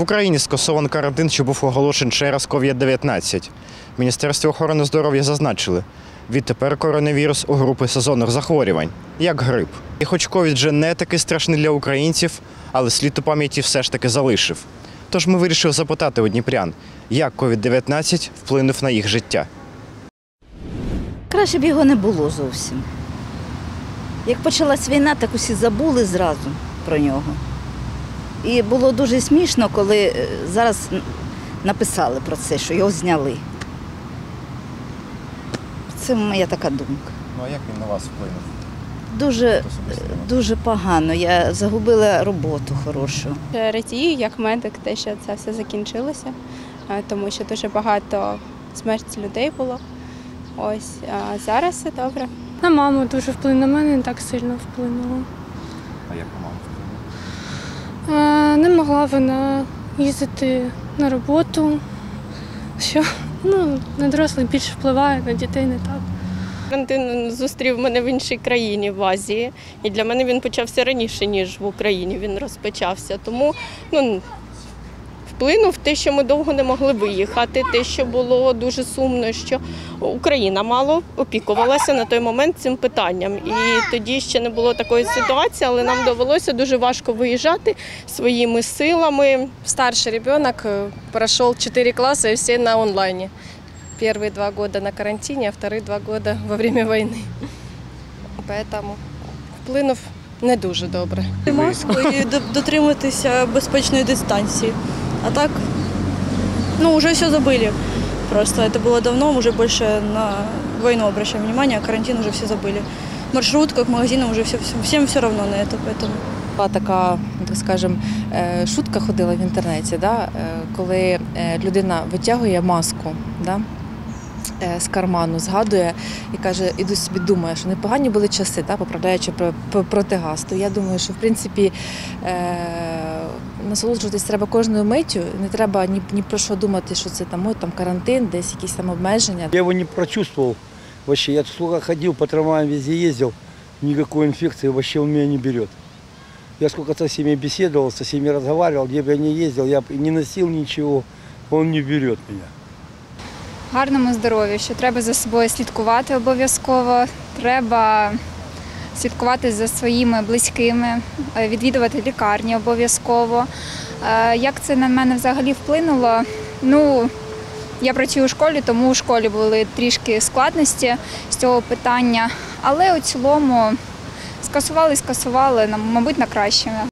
В Україні скасований карантин, що був оголошений через COVID-19. В Міністерстві охорони здоров'я зазначили, відтепер коронавірус у групи сезонних захворювань, як грип. І хоч ковід вже не такий страшний для українців, але слід у пам'яті все ж таки залишив. Тож ми вирішили запитати у дніпрян, як COVID-19 вплинув на їх життя. Краще б його не було зовсім. Як почалась війна, так усі забули зразу про нього. І було дуже смішно, коли зараз написали про це, що його зняли. Це моя така думка. Ну а як він на вас вплинув? Дуже погано. Я загубила роботу хорошу. Радію, як медик, те, що це все закінчилося, тому що дуже багато смерті людей було. Ось, а зараз все добре. На маму дуже вплинуло, на мене не так сильно вплинуло. А як на маму вплинуло? Не могла вона їздити на роботу, що на дорослих більше впливає, на дітей не так. Карантин зустрів мене в іншій країні, в Азії. І для мене він почався раніше, ніж в Україні він розпочався. Тому вплинув те, що ми довго не могли виїхати, те, що було дуже сумно, що Україна мало опікувалася на той момент цим питанням. І тоді ще не було такої ситуації, але нам довелося дуже важко виїжджати своїми силами. Старший ребенок прошел 4 класса и все на онлайне. Первые 2 года на карантине, а вторые 2 года во время войны. Поэтому вплинув не дуже добре. Маску і дотримуватися безпечної дистанції. А так, уже все забыли. Просто это было давно, уже больше на войну обращаем внимание, а карантин уже все забыли. В маршрутках, в магазинах уже всем все равно на это, поэтому. Була така, так скажемо, шутка ходила в інтернеті, коли людина витягує маску з карману, згадує і каже, іду собі думаю, що непогані були часи, поправляючи протигаз. То я думаю, що в принципі насолоджуватись треба кожною миттю, не треба ні про що думати, що це там карантин, десь якісь там обмеження. Я його не прочувствовал вообще, я сколько ходил, по трамваям везде ездил, никакой инфекции вообще он меня не берет. Я сколько со всеми беседовал, со всеми разговаривал, где бы я ни ездил, я не носил ничего, он не берет меня. Гарному здоров'ю, що треба за собою слідкувати обов'язково, треба слідкувати за своїми близькими, відвідувати лікарні обов'язково. Як це на мене взагалі вплинуло? Я працюю у школі, тому у школі були трішки складності з цього питання, але у цілому скасували, мабуть, на краще.